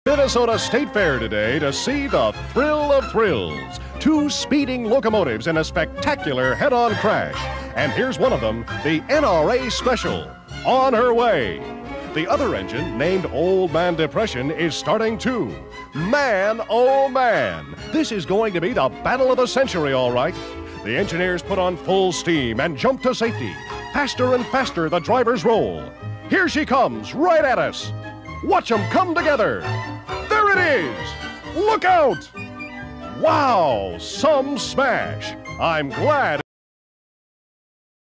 Minnesota State Fair today to see the thrill of thrills. Two speeding locomotives in a spectacular head-on crash. And here's one of them, the NRA Special, on her way. The other engine, named Old Man Depression, is starting too. Man, oh man, this is going to be the battle of the century, all right. The engineers put on full steam and jump to safety. Faster and faster the drivers roll. Here she comes, right at us. Watch them come together. There it is. Look out. Wow, some smash. I'm glad.